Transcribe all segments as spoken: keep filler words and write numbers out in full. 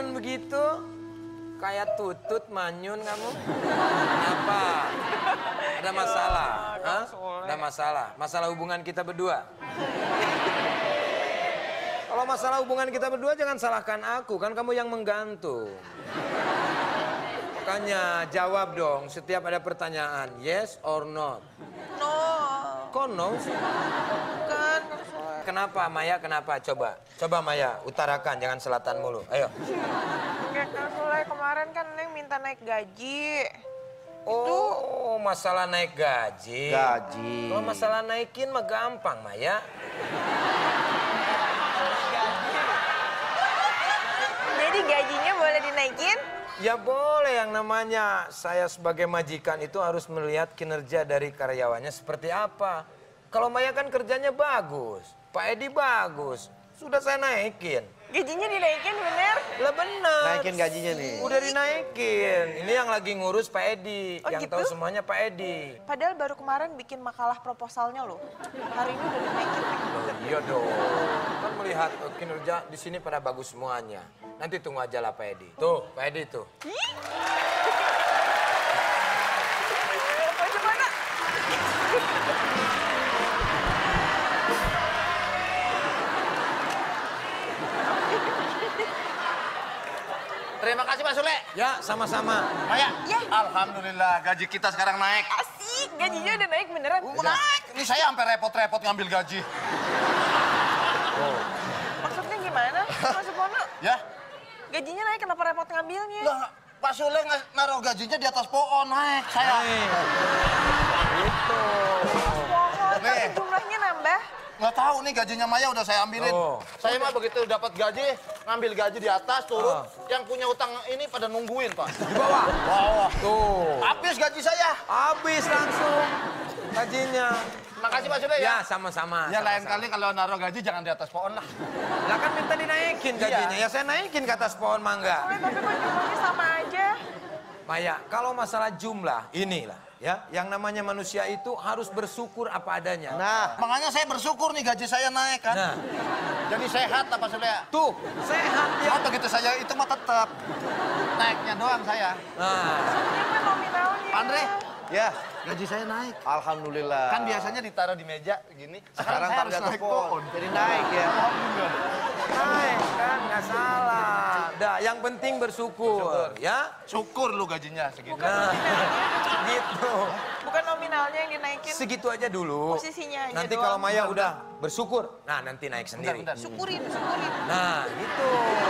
manyun begitu? Kayak tutut manyun kamu? Kenapa? Ada masalah? Hah? Ada masalah? Masalah hubungan kita berdua? Kalau masalah hubungan kita berdua jangan salahkan aku, kan kamu yang menggantung. Makanya jawab dong setiap ada pertanyaan, yes or not? No. Kok no sih? Kan. Kenapa Maya, kenapa? Coba, coba Maya, utarakan, jangan selatan mulu. Ayo. Enggak, Kang Soleh, kemarin kan Neng minta naik gaji. Oh, masalah naik gaji. Gaji. Kalau masalah naikin mah gampang, Maya. Jadi gajinya boleh dinaikin? Ya boleh, yang namanya saya sebagai majikan itu harus melihat kinerja dari karyawannya seperti apa. Kalau Maya kan kerjanya bagus, Pak Edi bagus, sudah saya naikin. Gajinya dinaikin bener? Lah bener. Naikin gajinya nih. Udah dinaikin. Ini yang lagi ngurus Pak Edi, Oh, yang gitu? tahu semuanya Pak Edi. Padahal baru kemarin bikin makalah proposalnya loh. Hari ini udah dinaikin. Oh, iya dong. Kan melihat uh, kinerja di sini pada bagus semuanya. Nanti tunggu aja lah Pak Edi. Tuh, Pak Edi tuh. Bagaimana? Terima kasih Pak Sule. Ya, sama-sama. Maya, Ya. alhamdulillah gaji kita sekarang naik. Asik, gajinya udah naik beneran. Uh, naik. Ini saya sampai repot-repot ngambil gaji. Maksudnya gimana, Mas Supono? Ya? Gajinya naik, kenapa repot ngambilnya? Lah, Pak Sule nggak- naruh gajinya di atas pohon, naik saya. Gitu. Pohon, tapi Nih. jumlahnya nambah. Nggak tahu nih gajinya Maya udah saya ambilin. Oh. Saya mah begitu dapat gaji, ngambil gaji di atas, turun. Ah. Yang punya utang ini pada nungguin, Pak. Di bawah. Bawah. Tuh. Habis gaji saya. Habis langsung gajinya. Makasih Pak Sule Ya, ya. sama-sama. Ya lain sama-sama. kali kalau naruh gaji jangan di atas pohon lah. Lah kan minta dinaikin gajinya. Ya saya naikin ke atas pohon mangga. Soleh, tapi kok jumlahnya sama aja? Maya, kalau masalah jumlah, inilah ya, yang namanya manusia itu harus bersyukur apa adanya. Nah, Makanya saya bersyukur nih gaji saya naik kan. Nah, Jadi sehat lah Pak Sule. tuh, sehat Ya ya. begitu saya itu mah tetap naiknya doang saya. Nah, Ini mah nominalnya. Pak Andre, ya. gaji saya naik. Alhamdulillah. Kan biasanya ditaruh di meja gini. sekarang saya taruh di atas pohon. Jadi naik ya. naik kan, nggak salah. Dah, yang penting bersyukur, ya. Syukur lu gajinya segitu. Nah, gitu. Bukan nominalnya yang dinaikin. Segitu aja dulu. Posisinya aja Nanti doang. kalau Maya udah bersyukur, nah nanti naik sendiri. Bentar, bentar. Syukurin, syukurin. Nah, gitu.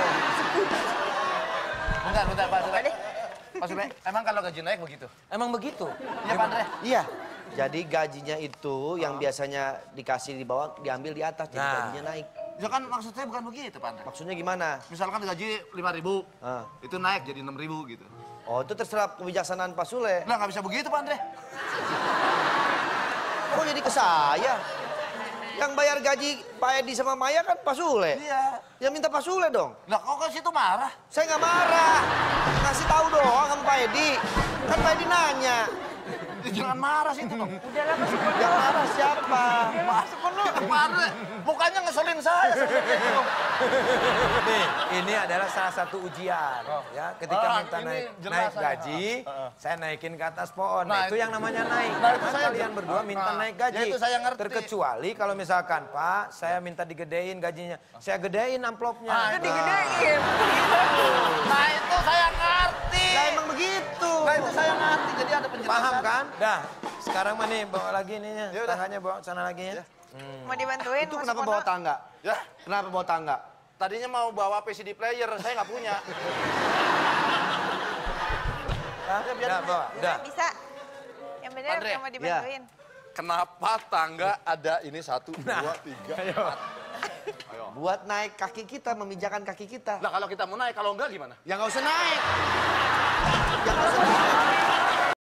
Bentar, bentar Pak Sule. Deh. Pak Sule, emang kalau gaji naik begitu? Emang begitu. Iya Pak Andre. Iya. Jadi gajinya itu yang biasanya dikasih di bawah diambil di atas, jadi Nah. gajinya naik. Ya kan maksud saya bukan begitu Pak Andre. Maksudnya gimana? Misalkan gaji lima ribu, Ah. itu naik jadi enam ribu gitu. Oh, itu terserah kebijaksanaan Pak Sule. Lah nggak bisa begitu Pak Andre. Kok jadi ke saya? Yang bayar gaji Pak Edi sama Maya kan Pak Sule. Iya. Ya minta Pak Sule dong. Lah kok ke situ marah? Saya nggak marah. Ngasih tahu doang sama Pak Edi. Kan Pak Edi nanya. Ya, jangan marah sih itu dong. Udahlah, Mas Supono. Yang marah siapa? Mas Supono, Pak Andre, mukanya ngeselin saya seperti itu. Nih, ini adalah salah satu ujian. Ya, ketika Ah, minta ini naik, jelas naik saya. gaji, Ah, ah. saya naikin ke atas pohon. Nah, Nah, itu itu- yang namanya naik. Nah, itu Karena saya- kalian berdua minta Ah, naik gaji. ya itu saya ngerti. Terkecuali kalau misalkan, Pak, saya minta digedein gajinya. Saya gedein amplopnya. Ah, Itu digedein. Nah itu saya ngerti. Lah emang begitu. Nah itu saya ngerti, jadi ada penjelasan. Paham kan? Dah, sekarang mah nih bawa lagi ininya. Ya udah. Tangannya bawa sana lagi ya. Mau dibantuin, Itu Mas kenapa Supono? bawa tangga? Ya, Kenapa bawa tangga? tadinya mau bawa P C D player, saya nggak punya. Hah? Ya, biarin Udah, aja. bawa. Udah. Bisa. Yang bener, Andre, yang mau dibantuin. Kenapa tangga ada ini satu, dua, tiga, empat? Buat naik kaki kita, memijakan kaki kita. Nah kalau kita mau naik, kalau enggak gimana? Ya nggak usah naik. Ya nggak usah naik.